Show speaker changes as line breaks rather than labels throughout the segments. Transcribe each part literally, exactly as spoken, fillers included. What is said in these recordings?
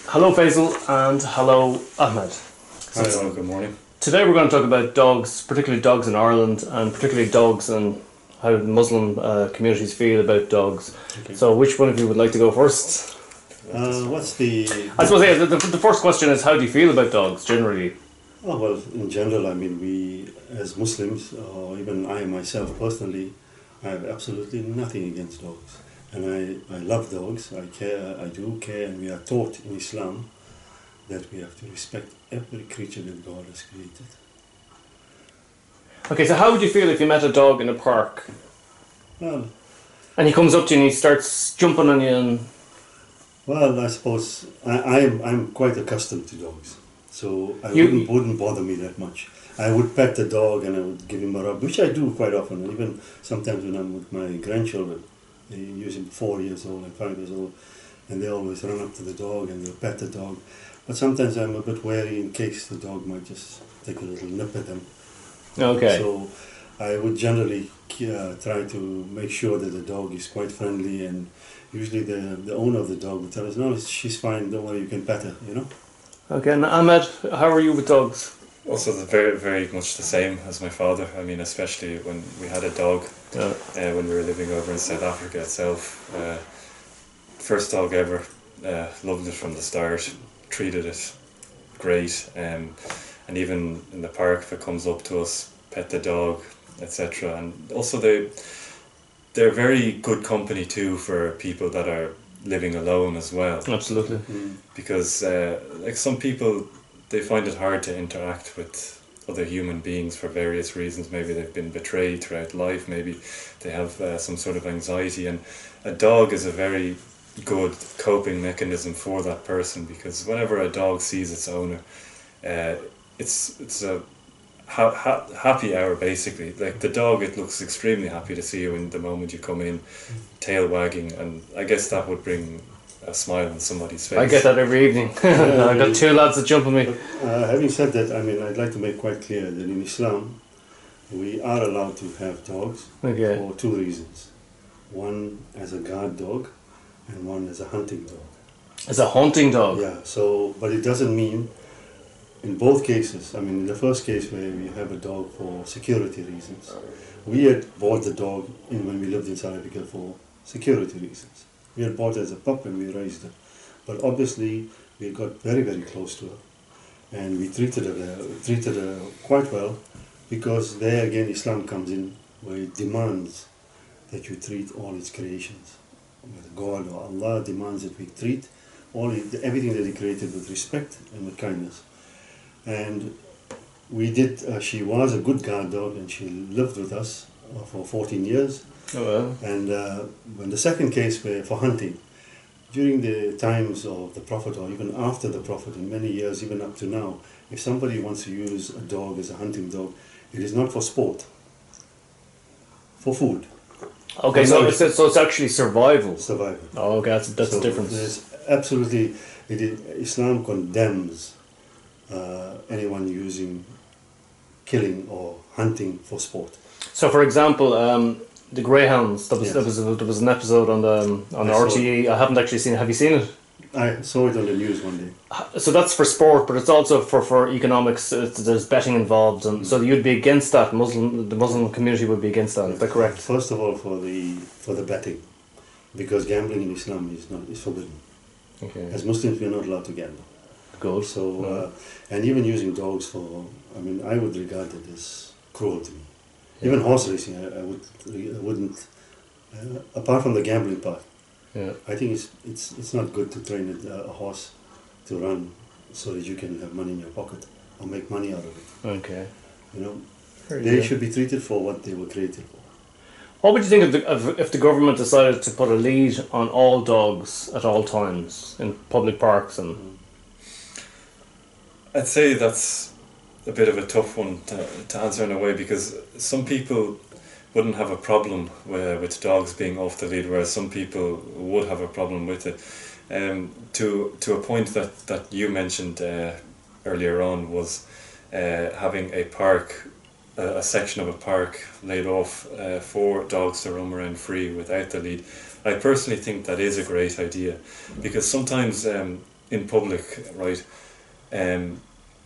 Hello Faisal and hello Ahmed.
Hello, good morning.
Today we're going to talk about dogs, particularly dogs in Ireland and particularly dogs and how Muslim uh, communities feel about dogs.
Okay.
So which one of you would like to go first?
Uh, what's the...
I suppose yeah, the, the, the first question is how do you feel about dogs generally?
Oh, well, in general, I mean, we as Muslims, or even I myself personally, I have absolutely nothing against dogs. And I, I love dogs, I care, I do care, and we are taught in Islam that we have to respect every creature that God has created.
Okay, so how would you feel if you met a dog in a park
Well,
and he comes up to you and he starts jumping on you and...
well, I suppose I, I'm, I'm quite accustomed to dogs, so I
You-
wouldn't, wouldn't bother me that much. I would pet the dog and I would give him a rub, which I do quite often, even sometimes when I'm with my grandchildren. They use him four years old and five years old, and they always run up to the dog and they'll pet the dog. But sometimes I'm a bit wary in case the dog might just take a little nip at them.
Okay.
So I would generally uh, try to make sure that the dog is quite friendly, and usually the, the owner of the dog would tell us, no, she's fine, don't worry, you can pet her, you know?
Okay, and Ahmed, how are you with dogs?
Also, the very, very much the same as my father. I mean, especially when we had a dog
Yeah.
uh, when we were living over in South Africa itself. Uh, first dog ever. Uh, loved it from the start. Treated it great. Um, and even in the park, if it comes up to us, pet the dog, et cetera. And also, they they're very good company too for people that are living alone as well.
Absolutely.
Mm.
Because uh, like some people, they find it hard to interact with other human beings for various reasons. Maybe they've been betrayed throughout life, maybe they have uh, some sort of anxiety, and a dog is a very good coping mechanism for that person, because whenever a dog sees its owner, uh, it's it's a ha- ha- happy hour basically. Like the dog, it looks extremely happy to see you in the moment you come in, tail wagging, and I guess that would bring a smile on somebody's face.
I get that every evening. I've got two lads that jump on me.
But, uh, having said that, I mean, I'd like to make quite clear that in Islam, we are allowed to have dogs
Okay.
for two reasons. One as a guard dog, and one as a hunting dog.
It's a hunting dog.
Yeah, so, but it doesn't mean, in both cases, I mean, in the first case where we have a dog for security reasons, we had bought the dog in when we lived in South Africa for security reasons. We had bought it as a pup and we raised it. But obviously, we got very, very close to her. And we treated her, uh, treated her quite well, because there again Islam comes in, where it demands that you treat all its creations. With God or Allah demands that we treat all it, everything that He created with respect and with kindness. And we did, uh, she was a good guard dog, and she lived with us uh, for fourteen years.
Oh well.
And uh, when the second case were for hunting, during the times of the Prophet, or even after the Prophet, in many years, even up to now, if somebody wants to use a dog as a hunting dog, it is not for sport, for food,
Okay, so it's, so it's actually survival.
survival.
Oh, okay, that's, that's
So
the difference.
there's absolutely, it is, Islam condemns uh, anyone using killing or hunting for sport.
So, for example, um, the Greyhounds. There was,
Yes.
there was there was an episode on the um, on the
I saw
R T E. I haven't actually seen it. Have you seen it?
I saw it on the news one day.
So that's for sport, but it's also for, for economics. It's, there's betting involved, and so you'd be against that. Muslim, the Muslim community would be against that. Is that correct?
First of all, for the for the betting, because gambling in Islam is not is forbidden.
Okay.
As Muslims, we are not allowed to gamble.
Good.
So,
No.
uh, and even using dogs for, I mean, I would regard it as cruel to me. Even horse racing, I, I would, I wouldn't. Uh, apart from the gambling part,
Yeah.
I think it's it's it's not good to train a, a horse to run so that you can have money in your pocket or make money out of it.
Okay.
You know,
Very
they
good.
should be treated for what they were created for.
What would you think of, the, of if the government decided to put a lead on all dogs at all times in public parks and?
I'd say that's a bit of a tough one to, to answer in a way, because some people wouldn't have a problem with, with dogs being off the lead, whereas some people would have a problem with it. Um, to to a point that, that you mentioned uh, earlier on was uh, having a park, a, a section of a park laid off uh, for dogs to roam around free without the lead. I personally think that is a great idea, because sometimes um, in public, right? Um,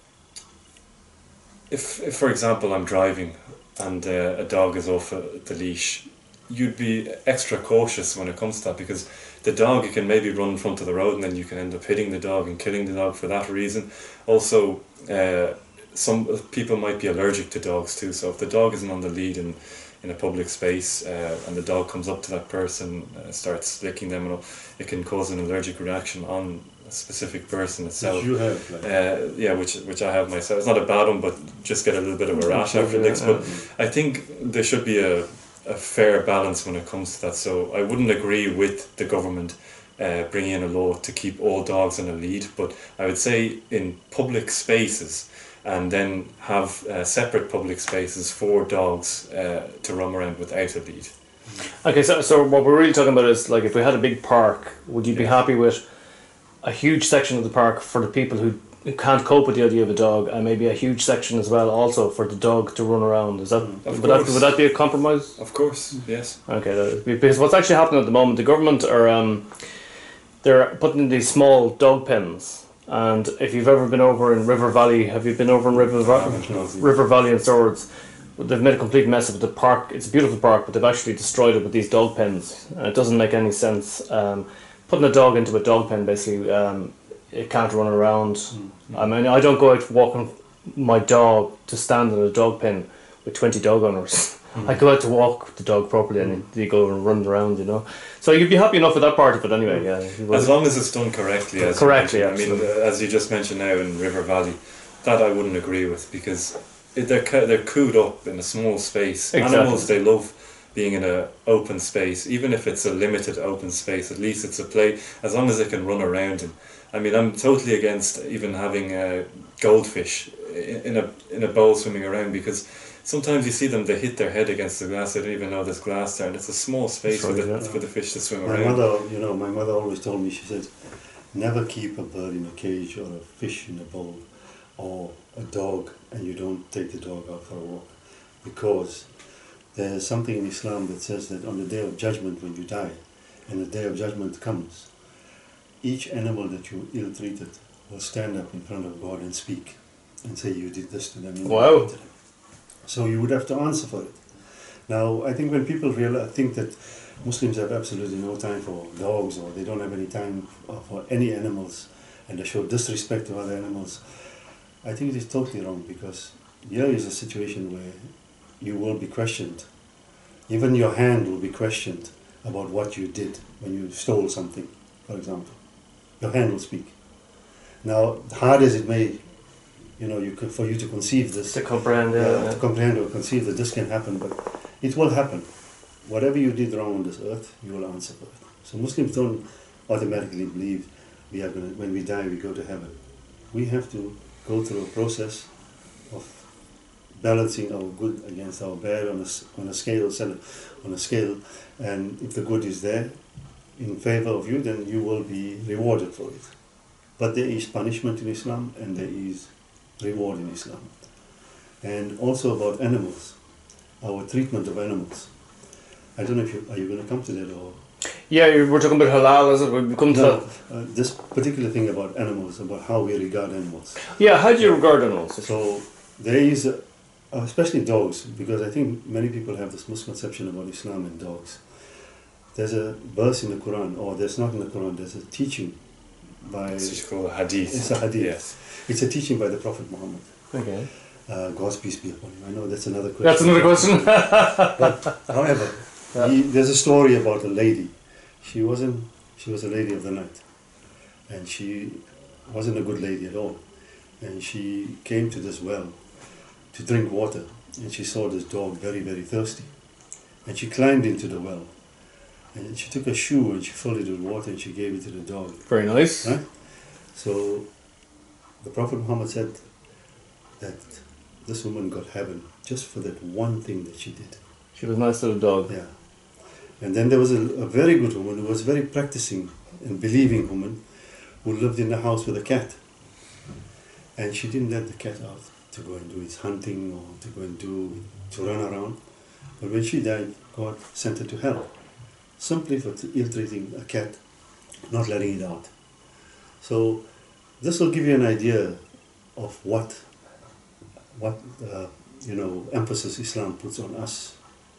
if, if, for example, I'm driving and uh, a dog is off uh, the leash, you'd be extra cautious when it comes to that, because the dog, you can maybe run in front of the road and then you can end up hitting the dog and killing the dog for that reason. Also, uh, some people might be allergic to dogs too, so if the dog isn't on the lead in, in a public space uh, and the dog comes up to that person, uh, starts licking them, and all, it can cause an allergic reaction on a specific person itself.
Which you have, like.
Uh, yeah, which which I have myself. It's not a bad one, but just get a little bit of a rash after licks. But I think there should be a, a fair balance when it comes to that. So I wouldn't agree with the government uh, bringing in a law to keep all dogs on a lead, but I would say in public spaces, and then have uh, separate public spaces for dogs uh, to roam around without a lead.
Okay, so so what we're really talking about is, like, if we had a big park, would you be
Yeah.
happy with a huge section of the park for the people who, who can't cope with the idea of a dog, and maybe a huge section as well also for the dog to run around? Is that
Of
would that
course.
would that be a compromise?
Of course, yes.
Okay, that- because what's actually happening at the moment, the government are um, they're putting in these small dog pens, and if you've ever been over in River Valley, have you been over in River Valley? River Valley in Swords? They've made a complete mess of the park. It's a beautiful park, but they've actually destroyed it with these dog pens. And it doesn't make any sense. Um, putting a dog into a dog pen, basically, um, it can't run around. I mean, I don't go out walking my dog to stand in a dog pen with twenty dog owners. I go out to walk the dog properly, and you go and run around, you know. So you'd be happy enough with that part of it anyway, yeah. if you
As
was.
long as it's done correctly. As you
Correctly,
mentioned. I mean,
absolutely.
uh, as you just mentioned now in River Valley, that I wouldn't agree with, because it, they're co- they're cooped up in a small space.
Exactly.
Animals, they love being in a open space, even if it's a limited open space. At least it's a play, as long as they can run around. And I mean, I'm totally against even having uh, goldfish in, in a in a bowl swimming around, because sometimes you see them, they hit their head against the glass, they don't even know there's glass there, and it's a small space for
That's
the,
right, yeah.
for the fish to swim
My
around.
mother, you know, my mother always told me, she said, never keep a bird in a cage or a fish in a bowl or a dog, and you don't take the dog out for a walk. Because there's something in Islam that says that on the day of judgment, when you die, and the day of judgment comes, each animal that you ill-treated will stand up in front of God and speak and say you did this to them. You
Wow.
did to them. So you would have to answer for it. Now, I think when people realize, think that Muslims have absolutely no time for dogs, or they don't have any time for any animals, and they show disrespect to other animals, I think it is totally wrong, because here is a situation where you will be questioned. Even your hand will be questioned about what you did when you stole something, for example. Your hand will speak. Now, hard as it may, you know, you could, for you to conceive this,
To comprehend,
yeah,
yeah.
to comprehend or conceive that this can happen, but it will happen. Whatever you did wrong on this earth, you will answer for it. So Muslims don't automatically believe we are going to, when we die, we go to heaven. We have to go through a process of balancing our good against our bad on a, s- on a scale, on a scale, and if the good is there in favor of you, then you will be rewarded for it. But there is punishment in Islam, and there is reward in Islam. And also about animals, our treatment of animals. I don't know if you are you going to come to that, or
Yeah, you- we're talking about halal, is it? We've come to
no,
that.
uh, this particular thing about animals, about how we regard animals.
Yeah, how do you regard animals?
So there is, a, especially dogs, because I think many people have this misconception about Islam and dogs. There's a verse in the Quran, or there's not in the Quran, there's a teaching by,
It's just called a hadith.
it's a hadith.
Yes.
It's a teaching by the Prophet Muhammad.
Okay.
Uh, God's peace be upon him. I know that's another question.
That's another question.
However,
Yeah.
he, there's a story about a lady. She wasn't. She was a lady of the night, and she wasn't a good lady at all. And she came to this well to drink water, and she saw this dog very, very thirsty, and she climbed into the well, and she took a shoe and she filled it with water and she gave it to the dog.
Very nice.
Right? So the Prophet Muhammad said that this woman got heaven just for that one thing that she did.
She was nice to the dog.
Yeah. And then there was a, a very good woman who was very practicing and believing woman who lived in the house with a cat. And she didn't let the cat out to go and do its hunting or to go and do, to run around. But when she died, God sent her to hell. Simply for t- ill-treating a cat, not letting it out. So this will give you an idea of what, what uh, you know, emphasis Islam puts on us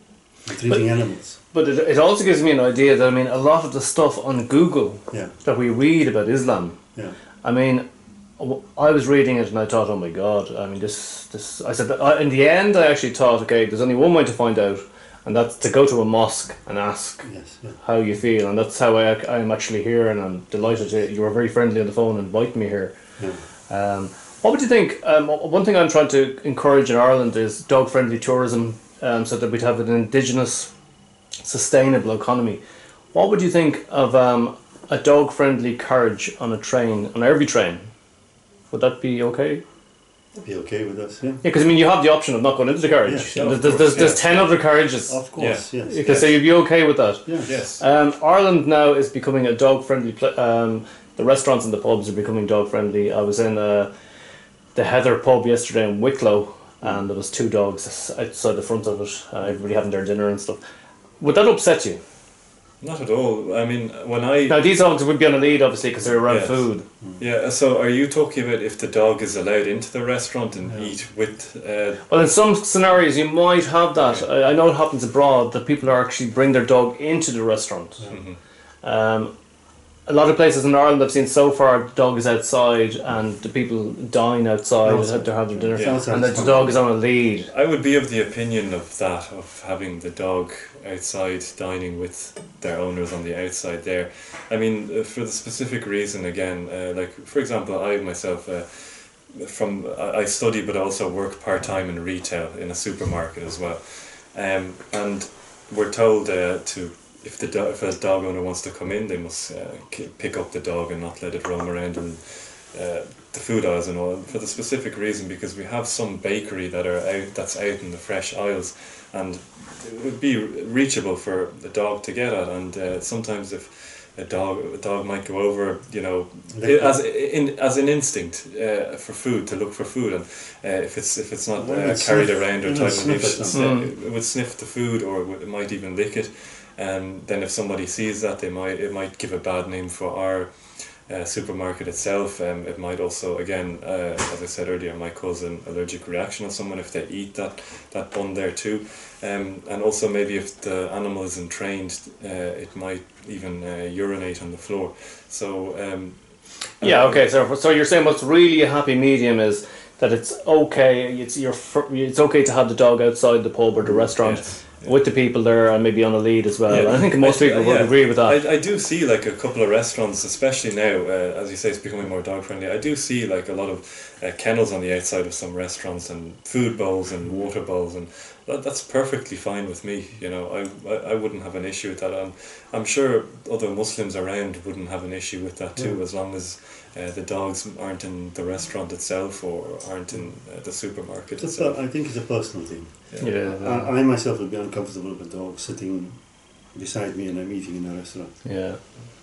in treating
But-
animals.
But it, it also gives me an idea that, I mean, a lot of the stuff on Google
Yeah,
that we read about Islam,
yeah,
I mean, w- I was reading it and I thought, oh my God, I mean, this, this, I said, that I, in the end, I actually thought, okay, there's only one way to find out, and that's to go to a mosque and ask
yes, yeah.
how you feel, and that's how I, I'm actually here, and I'm delighted to, you were very friendly on the phone and inviting me here.
yeah.
Um, what would you think, um, one thing I'm trying to encourage in Ireland is dog-friendly tourism, um, so that we'd have an indigenous, sustainable economy. What would you think of um, a dog-friendly carriage on a train, on every train? Would that be okay?
That'd be okay with us, yeah.
Yeah, because I mean, you have the option of not going into the carriage.
Yeah,
of
there's, there's,
course,
there's
yeah.
ten other carriages.
Of course, yes.
You can say you'd be okay with that.
Yeah.
Yes.
Um, Ireland now is becoming a dog-friendly. Pl- um, the restaurants and the pubs are becoming dog-friendly. I was in uh, the Heather pub yesterday in Wicklow, and there was two dogs outside the front of it. Uh, everybody having their dinner and stuff. Would that upset you?
Not at all. I mean, when I
Now these dogs would be on a lead, obviously, because they're around
Yes.
food.
yeah. So, are you talking about if the dog is allowed into the restaurant and
Yeah.
eat with? Uh,
Well, in some scenarios, you might have that. I, I know it happens abroad that people are actually bring their dog into the restaurant.
mhm.
Um, a lot of places in Ireland I've seen so far, the dog is outside and the people dine outside
Outside.
and they have their dinner,
Yeah.
Outside
and
is
then the
fine.
dog is on a lead.
I would be of the opinion of that, of having the dog outside dining with their owners on the outside there. I mean, uh, for the specific reason, again, uh, like, for example, I myself, uh, from I I study but also work part-time in retail in a supermarket as well. Um, and we're told uh, to, if the do- if a dog owner wants to come in, they must uh, k- pick up the dog and not let it roam around and uh, the food aisles and all, for the specific reason because we have some bakery that are out that's out in the fresh aisles, and it would be reachable for the dog to get at, and uh, sometimes if a dog a dog might go over, you know,
Lick
as in as an instinct uh, for food, to look for food, and uh, if it's if it's not
Well,
uh,
it's
carried
sniff-
around or
it
tied
would
in
sniff
leash,
at
it's,
them.
uh, it would sniff the food, or it, would, it might even lick it. Um, then if somebody sees that, they might it might give a bad name for our uh, supermarket itself. Um, it might also, again, uh, as I said earlier, might cause an allergic reaction on someone if they eat that, that bun there too. Um, and also maybe if the animal isn't trained, uh, it might even uh, urinate on the floor. So um,
Yeah,
uh,
okay. So, so you're saying what's really a happy medium is that it's okay. It's your fir- it's okay to have the dog outside the pub or the restaurant
yes, yeah.
with the people there and maybe on a lead as well.
Yeah.
I think most
I-
people
uh,
would
yeah.
agree with that.
I, I do see like a couple of restaurants, especially now, uh, as you say, it's becoming more dog friendly. I do see like a lot of uh, kennels on the outside of some restaurants and food bowls and water bowls, and that, that's perfectly fine with me. You know, I, I I wouldn't have an issue with that, and I'm sure other Muslims around wouldn't have an issue with that too,
Yeah.
as long as uh, the dogs aren't in the restaurant itself or aren't in uh, the supermarket
It's a,
itself.
per- I think it's a personal thing.
yeah,
I, I myself would be uncomfortable with a dog sitting beside me and I'm eating in a restaurant.
yeah.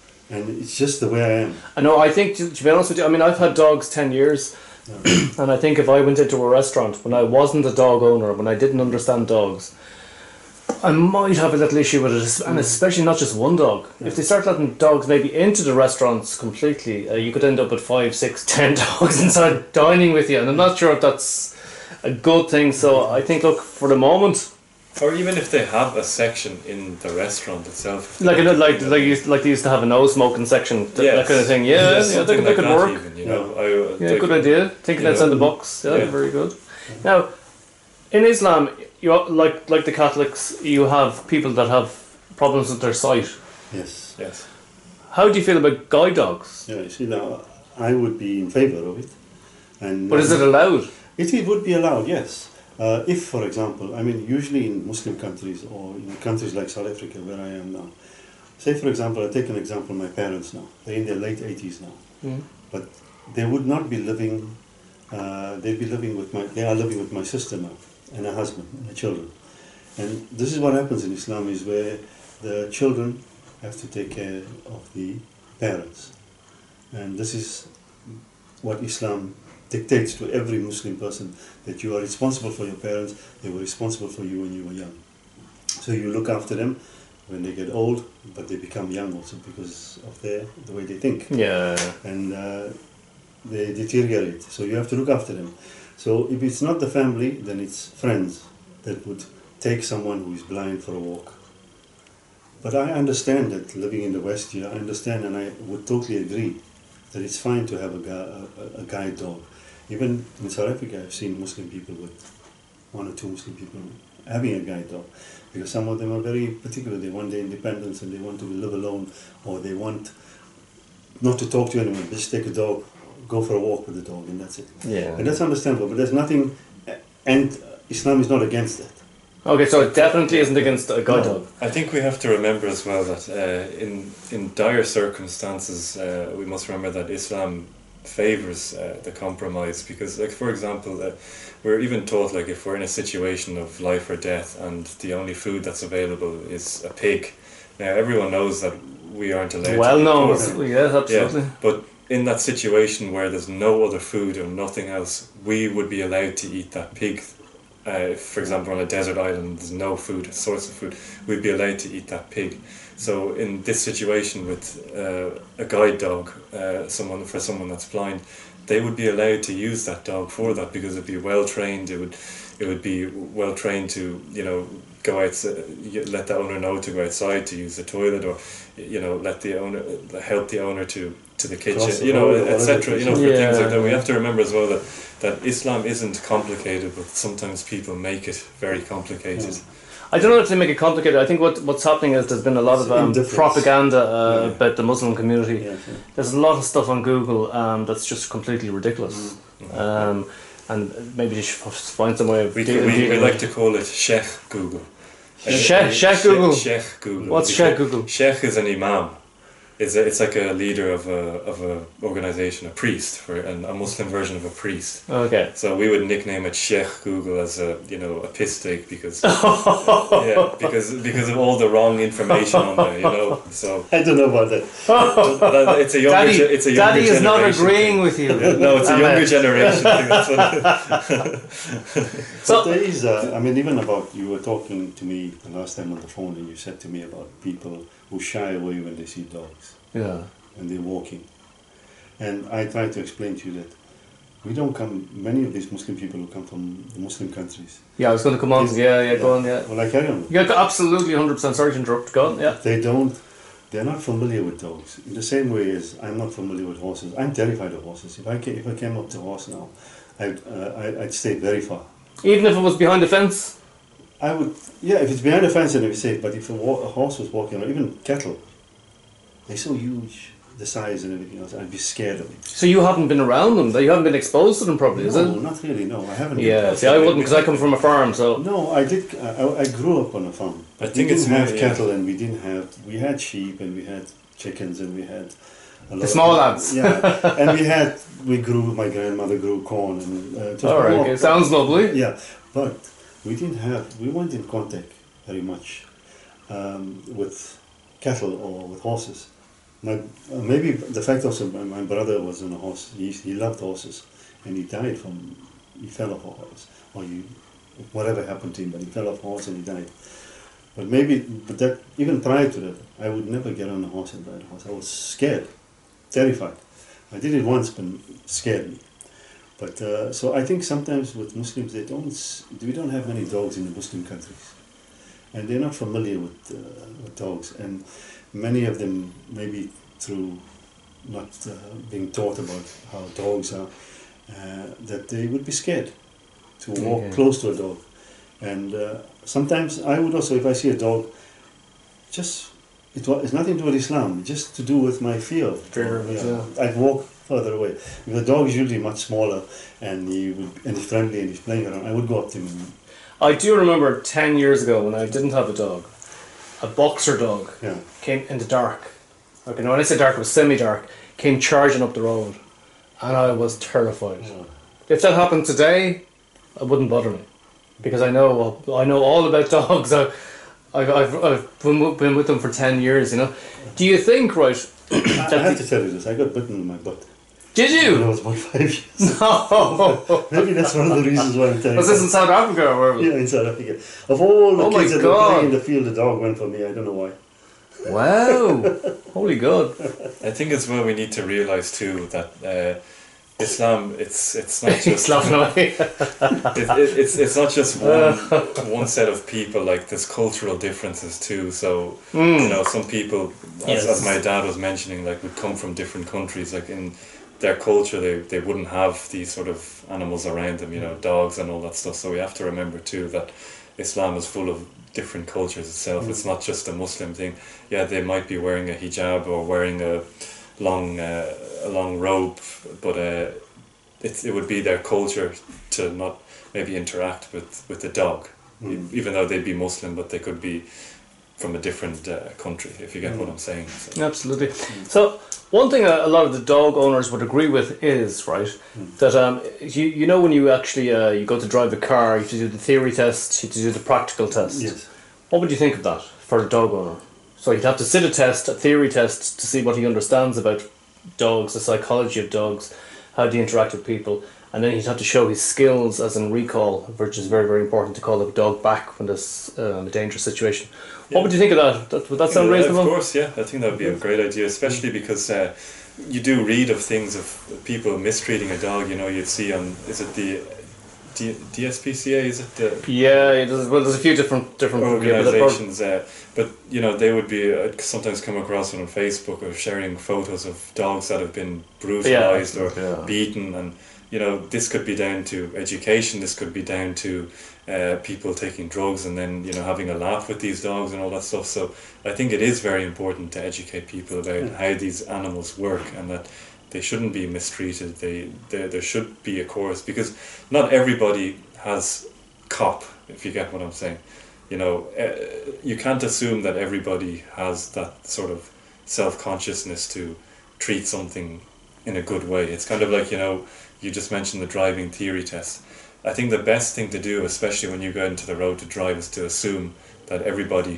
And it's just the way I am.
I know. I think to, to be honest with you, I mean, I've had dogs ten years,
Yeah.
and I think if I went into a restaurant when I wasn't a dog owner, when I didn't understand dogs, I might have a little issue with it, and especially not just one dog. If they start letting dogs maybe into the restaurants completely, uh, you could end up with five, six, ten dogs inside dining with you, and I'm not sure if that's a good thing. So I think, look, for the moment,
Or even if they have a section in the restaurant itself.
like a, like like used, like they used to have a no smoking section, th- that
Yes.
kind of thing. Yeah,
Yeah,
yeah, that,
something
that
like
could
that
work.
even, you know. I, uh,
Yeah,
like-
good idea. Thinking
you
outside
know,
the box. Yeah,
yeah.
very good. Now, in Islam, you like like the Catholics, you have people that have problems with their sight.
Yes.
Yes.
How do you feel about guide dogs?
Yeah, you see now, I would be in favour of it. And
But is it allowed?
It, it would be allowed, yes. Uh, if, for example, I mean, usually in Muslim countries or in countries like South Africa, where I am now, say, for example, I take an example, my parents now, they're in their late eighties now,
Mm.
but they would not be living, uh, they'd be living with my, they are living with my sister now, and her husband, and her children. And this is what happens in Islam, is where the children have to take care of the parents. And this is what Islam dictates to every Muslim person, that you are responsible for your parents, they were responsible for you when you were young. So you look after them when they get old, but they become young also because of their, the way they think.
Yeah.
And uh, they deteriorate. So you have to look after them. So if it's not the family, then it's friends that would take someone who is blind for a walk. But I understand that living in the West here, I understand and I would totally agree that it's fine to have a, gu- a, a guide dog. Even in South Africa, I've seen Muslim people with one or two Muslim people having a guide dog, because some of them are very particular. They want their independence and they want to live alone, or they want not to talk to anyone. Just take a dog, go for a walk with the dog, and that's it.
Yeah.
And that's understandable. But there's nothing, and Islam is not against that.
Okay, so it definitely isn't against a guide
No.
dog.
I think we have to remember as well that uh, in in dire circumstances, uh, we must remember that Islam favors uh, the compromise, because, like, for example, uh, we're even taught, like, if we're in a situation of life or death and the only food that's available is a pig. Now, everyone knows that we aren't allowed
Well
to eat
known,
pork.
yes, absolutely.
Yeah, but in that situation where there's no other food or nothing else, we would be allowed to eat that pig. Uh, if, for example, on a desert island, there's no food, a source of food, we'd be allowed to eat that pig. So in this situation with uh, a guide dog, uh, someone for someone that's blind, they would be allowed to use that dog for that, because it'd be well trained. It would, it would be well trained to, you know, go out, let the owner know to go outside to use the toilet, or, you know, let the owner help the owner to to the kitchen,
Cross the
you know,
road or
et cetera. You know, for
Yeah.
things like that. We have to remember as well that that Islam isn't complicated, but sometimes people make it very complicated.
Yeah.
I don't know if they make it complicated. I think what what's happening is there's been a lot of
It's
um,
indifference.
propaganda uh,
Yeah.
about the Muslim community.
Yeah, yeah.
There's a lot of stuff on Google um, that's just completely ridiculous. Um, and maybe they should f- find some way of
We,
dealing
we, we
with
like
it.
to call it Sheikh Google.
Sheikh- Sheikh Google?
Sheikh Google.
What's
Because
Sheikh Google?
Sheikh is an imam. It's, a, it's like a leader of a of a organization, a priest, for an, a Muslim version of a priest.
Okay.
So we would nickname it Sheikh Google as a, you know, a piss take, because yeah, because because of all the wrong information on there, you know. So
I don't know about that.
that- it's a younger
Daddy,
ge- it's a younger
Daddy is not
generation
agreeing
thing.
with you.
Yeah, no, it's a
Ahmed.
younger generation thing. That's what it is.
But there is, uh, I mean, even about, you were talking to me the last time on the phone, and you said to me about people who shy away when they see dogs
Yeah.
and they're walking. And I tried to explain to you that we don't come, many of these Muslim people who come from the Muslim countries.
Yeah, I was going to come on.
Yes.
Yeah, yeah, go on, yeah.
Well, I carry on.
Yeah, absolutely, one hundred percent. Sorry to interrupt. Go on, yeah.
They don't, they're not familiar with dogs. In the same way as I'm not familiar with horses. I'm terrified of horses. If I came, if I came up to a horse now, I'd, uh, I'd, I'd stay very far.
Even if it was behind the fence.
I would, yeah, if it's behind the fence, then it'd be safe. But if a, wa- a horse was walking, or even cattle, they're so huge, the size and everything else, I'd be scared of it.
So you haven't been around them. You haven't been exposed to them properly, is
No,
it?
not really, no, I haven't.
Yeah.
been.
See, I wouldn't because I come from a farm. So
No, I did, I, I grew up on a farm.
I
But
think
we
it's
didn't have
more, yeah.
cattle, and we didn't have, we had sheep, and we had chickens, and we had a lot
the small
of,
lads.
Yeah, and we had, we grew, my grandmother grew corn, and uh, it was
All right.
more-
Okay. Sounds lovely.
Yeah, but we didn't have, we weren't in contact very much um, with cattle or with horses. My, uh, maybe the fact also, my, my brother was on a horse, he, he loved horses, and he died from, he fell off a horse, or you, whatever happened to him, but he fell off a horse and he died. But maybe, but that, even prior to that, I would never get on a horse and ride a horse. I was scared, terrified. I did it once, but it scared me. But uh, so I think sometimes with Muslims, they don't, s- we don't have many dogs in the Muslim countries, and they're not familiar with, uh, with dogs. And many of them, maybe through not uh, being taught about how dogs are, uh, that they would be scared to walk
Okay.
close to a dog. And uh, sometimes I would also, if I see a dog, just it wa- it's nothing to do with Islam, just to do with my fear. of
Fear of it,
yeah. I'd walk further away. If the dog is usually much smaller and he would and he's friendly and he's playing around, I would go up to him. And,
I do remember ten years ago when I didn't have a dog, a boxer dog
yeah.
came in the dark. Okay, now when I say dark, it was semi-dark. Came charging up the road, and I was terrified.
Yeah.
If that happened today, it wouldn't bother me, because I know I know all about dogs. I, I've I've I've been with, been with them for ten years. You know. Do you think, right?
I, I have to tell you this. I got bitten in my butt
Did
when I
you?
was about five years.
No.
Maybe that's one of the reasons why I'm telling
Was
you.
this in South Africa or where? Was
Yeah, in South Africa. Of all the
Oh my
kids that were
God.
playing in the field, the dog went for me. I don't know why.
Wow! Holy God!
I think as well we need to realise too that uh, Islam, it's it's not just
Laughing away.
it, it, it's it's not just one one set of people. Like there's cultural differences too. So you know, some people, as,
Yes.
as my dad was mentioning, like would come from different countries. Like in their culture, they they wouldn't have these sort of animals around them. You know, dogs and all that stuff. So we have to remember too that Islam is full of different cultures itself. It's not just a Muslim thing. Yeah, they might be wearing a hijab or wearing a long uh, a long robe, but uh, it it would be their culture to not maybe interact with, with the dog,
Mm.
e- even though they'd be Muslim, but they could be from a different uh, country, if you get what I'm saying. So,
Absolutely. So one thing a, a lot of the dog owners would agree with is right that um, you you know when you actually uh, you go to drive a car, you have to do the theory test, you have to do the practical test.
Yes.
What would you think of that for a dog owner? So you'd have to sit a test, a theory test, to see what he understands about dogs, the psychology of dogs, how they interact with people, and then he'd have to show his skills as in recall, which is very, very important to call a dog back when there's um, a dangerous situation. What would you think of that? that would that sound
Yeah,
reasonable?
Of course, yeah. I think that would be a great idea, especially because uh, you do read of things of people mistreating a dog. You know, you'd see on, is it the D- DSPCA, is it the
Yeah, it is, well, there's a few different different
organisations, uh, but you know they would be uh, sometimes come across it on Facebook or sharing photos of dogs that have been brutalised or
yeah.
beaten, and you know this could be down to education, this could be down to uh, people taking drugs and then you know having a laugh with these dogs and all that stuff. So I think it is very important to educate people about how these animals work and that they shouldn't be mistreated. They, they there should be a course, because not everybody has cop, if you get what I'm saying. You know, uh, you can't assume that everybody has that sort of self-consciousness to treat something in a good way. It's kind of like, you know, you just mentioned the driving theory test. I think the best thing to do, especially when you go into the road to drive, is to assume that everybody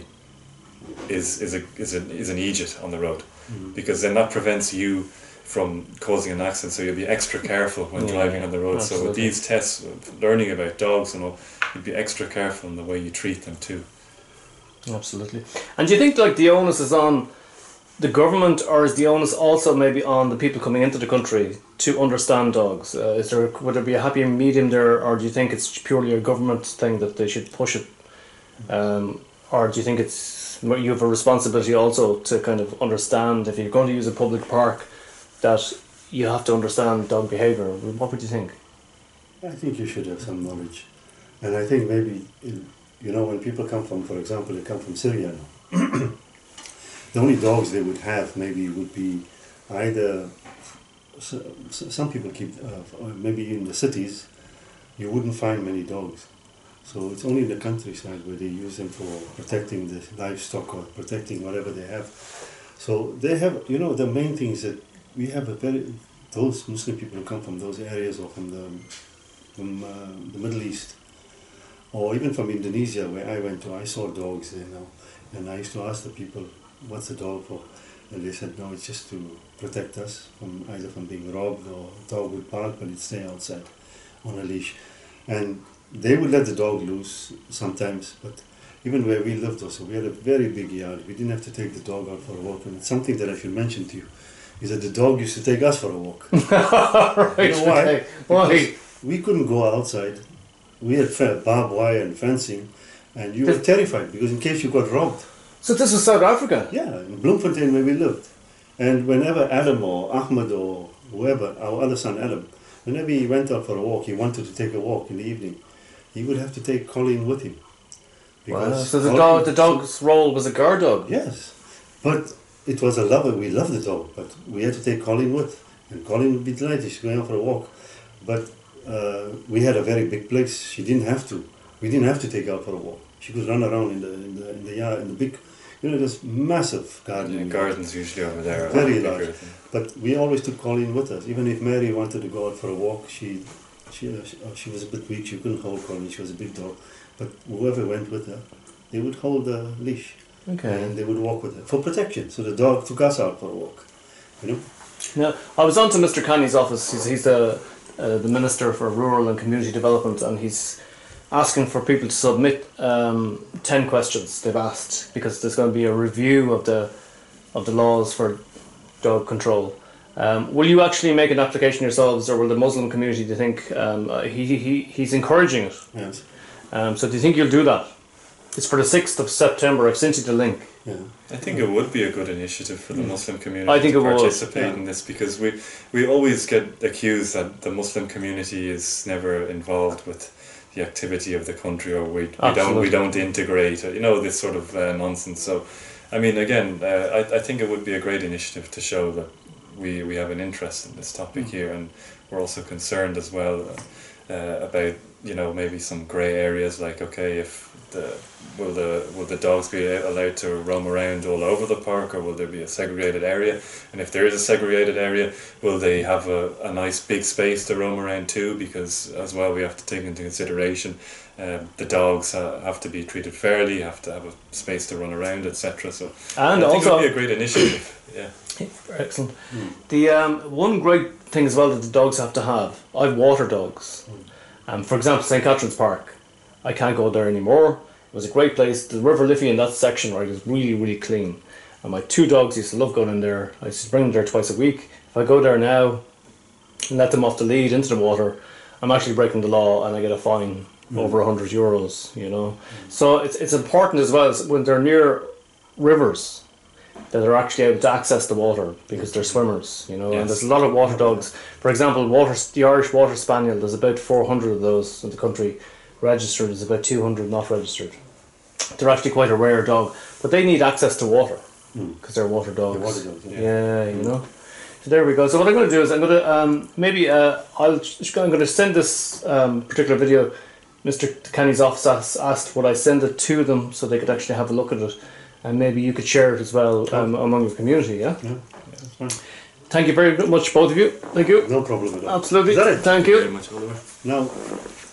is is a is, a, is an idiot on the road,
Mm.
because then that prevents you from causing an accident, so you'll be extra careful when
Yeah,
driving on the road. So with
absolutely.
these tests, learning about dogs and all, you'd be extra careful in the way you treat them too.
Absolutely. And do you think like the onus is on the government, or is the onus also maybe on the people coming into the country to understand dogs? Uh, is there would there be a happy medium there, or do you think it's purely a government thing that they should push it, um, or do you think it's you have a responsibility also to kind of understand if you're going to use a public park that you have to understand dog behaviour? What would you think?
I think you should have some knowledge. And I think maybe, in, you know, when people come from, for example, they come from Syria now, the only dogs they would have maybe would be either, so, so some people keep, uh, maybe in the cities, you wouldn't find many dogs. So it's only in the countryside where they use them for protecting the livestock or protecting whatever they have. So they have, you know, the main thing is that we have a very, those Muslim people who come from those areas or from the, from uh, the Middle East, or even from Indonesia where I went to, I saw dogs there now, and I used to ask the people, what's the dog for? And they said, no, it's just to protect us from either from being robbed, or a dog would bark but it'd stay outside on a leash. And they would let the dog loose sometimes, but even where we lived also, we had a very big yard. We didn't have to take the dog out for a walk. And it's something that I should mention to you, is that the dog used to take us for a walk.
Right,
You know why?
okay. Why?
Because we couldn't go outside. We had fe- barbed wire and fencing, and you were terrified because in case you got robbed.
So this was South Africa?
Yeah, in Bloemfontein where we lived. And whenever Adam or Ahmed or whoever, our other son Adam, whenever he went out for a walk, he wanted to take a walk in the evening, he would have to take Colleen with him.
Wow. So the
Colleen-
dog, the dog's role was a guard dog?
Yes, but it was a lover. We loved the dog, but we had to take Colleen with, and Colleen would be delighted. She's going out for a walk, but uh, we had a very big place. She didn't have to. We didn't have to take her out for a walk. She could run around in the in the in the yard, in the big, you know, this massive garden.
Yeah, gardens usually over there. are
Very
bigger
large.
than-
But we always took Colleen with us. Even if Mary wanted to go out for a walk, she she uh, she, uh, she was a bit weak. She couldn't hold Colleen. She was a big dog. But whoever went with her, they would hold the leash.
Okay.
And they would walk with her for protection. So the dog took us out for a walk. You know?
Now, I was on to Mister Canny's office. He's, he's the, uh, the Minister for Rural and Community Development, and he's asking for people to submit um, ten questions they've asked, because there's going to be a review of the of the laws for dog control. Um, will you actually make an application yourselves, or will the Muslim community, do you think, um, uh, he, he, he's encouraging it?
Yes.
Um, so do you think you'll do that? It's for the sixth of September, I've sent you the link.
Yeah.
I think it would be a good initiative for the Muslim community
I think
to
it would,
participate
yeah.
in this, because we, we always get accused that the Muslim community is never involved with the activity of the country, or we, we don't
Absolutely.
we don't integrate, or, you know, this sort of uh, nonsense. So, I mean, again, uh, I, I think it would be a great initiative to show that we, we have an interest in this topic here, and we're also concerned as well uh, about, you know, maybe some grey areas, like, okay, if the will the will the dogs be allowed to roam around all over the park, or will there be a segregated area? And if there is a segregated area, will they have a, a nice big space to roam around too? Because as well, we have to take into consideration um, the dogs uh, have to be treated fairly, have to have a space to run around, et cetera. So
And
I think
also,
it would be a great initiative. Yeah.
excellent. The um, one great thing as well that the dogs have to have, I've water dogs. Um, for example, Saint Catherine's Park, I can't go there anymore. It was a great place. The River Liffey in that section, right, is really, really clean. And my two dogs used to love going in there. I used to bring them there twice a week. If I go there now and let them off the lead into the water, I'm actually breaking the law, and I get a fine
Mm.
over a hundred euros. You know, so it's it's important as well as when they're near rivers that they're actually able to access the water, because they're swimmers. You know,
Yes.
and there's a lot of water dogs. For example, water the Irish Water Spaniel. There's about four hundred of those in the country registered. There's about two hundred not registered. They're actually quite a rare dog, but they need access to water
Mm.
because they're water dogs.
The water dogs, yeah.
Yeah, you know. So there we go. So what I'm going to do is I'm going to um, maybe uh, I'll just go- I'm going to send this um, particular video. Mister Kenny's office asked, asked would I send it to them so they could actually have a look at it, and maybe you could share it as well um, among the community. Yeah.
Yeah. That's fine.
Thank you very much, both of you. Thank you.
No problem at all.
Absolutely.
Is that it?
Thank
Thank you
you.
very much, Oliver.
Now,